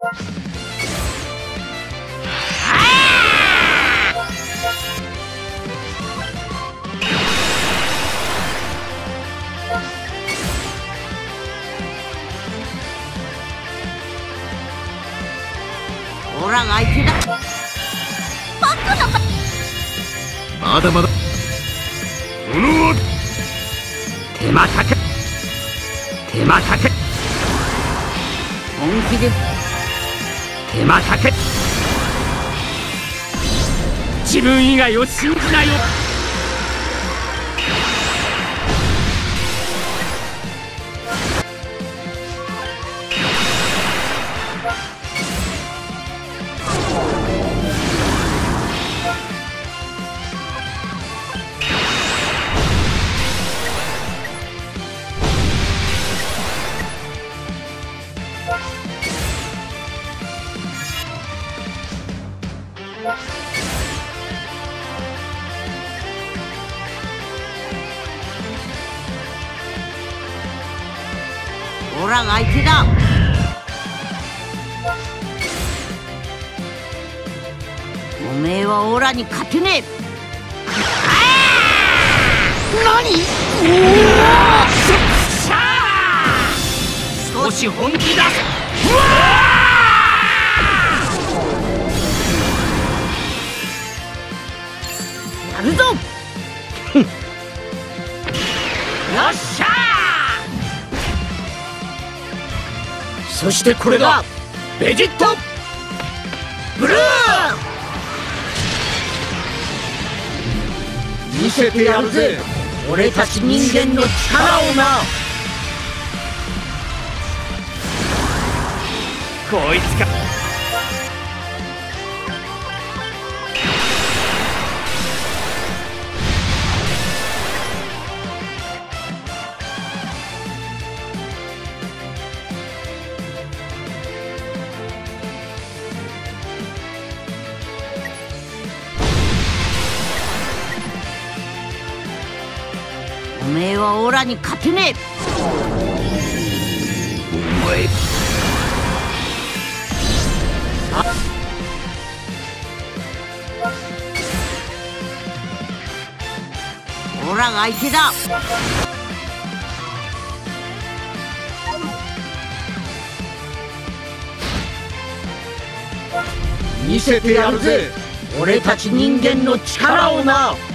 オラが相手だ。バカな。 まだまだ。この手間かけ。手間かけ。 本気で。 手間かけ。自分以外を信じないよ。 オラが相手だ。おめえはオラに勝てねえ。何？ 少し本気出せ。 やるぞ。 よっしゃー。そしてこれがベジットブルー。見せてやるぜ、俺たち人間の力をな。こいつか。 おめえはオラに勝てねえ。 お前オラが相手だ。 見せてやるぜ、俺たち人間の力をな。